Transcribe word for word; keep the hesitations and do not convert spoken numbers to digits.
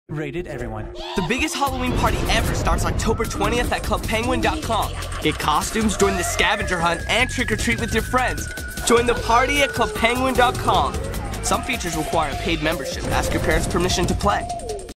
Rated everyone. The biggest Halloween party ever starts October twentieth at club penguin dot com. Get costumes, join the scavenger hunt, and trick-or-treat with your friends. Join the party at club penguin dot com. Some features require a paid membership. Ask your parents' permission to play.